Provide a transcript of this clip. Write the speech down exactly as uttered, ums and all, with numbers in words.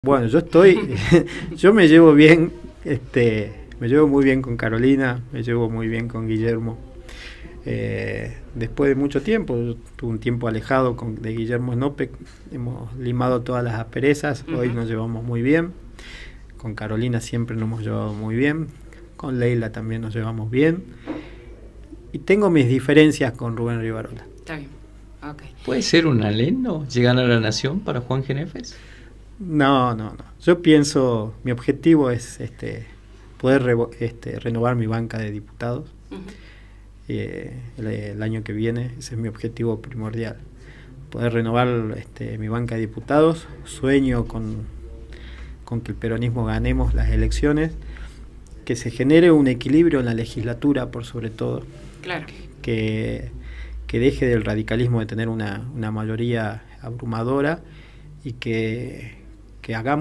Bueno, yo estoy, yo me llevo bien, este, me llevo muy bien con Carolina, me llevo muy bien con Guillermo. Eh, después de mucho tiempo, yo tuve un tiempo alejado con, de Guillermo Snope, hemos limado todas las asperezas, uh-huh. Hoy nos llevamos muy bien. Con Carolina siempre nos hemos llevado muy bien, con Leila también nos llevamos bien. Y tengo mis diferencias con Rubén Rivarola. Está bien, ok. ¿Puede ser un aleno llegar a la nación para Juan Genefes? No, no, no. Yo pienso, mi objetivo es este poder re, este, renovar mi banca de diputados. Uh-huh. eh, el, el año que viene, ese es mi objetivo primordial. Poder renovar este, mi banca de diputados. Sueño con, con que el peronismo ganemos las elecciones, que se genere un equilibrio en la legislatura, por sobre todo. Claro. Que, que deje del radicalismo de tener una, una mayoría abrumadora y que, que hagamos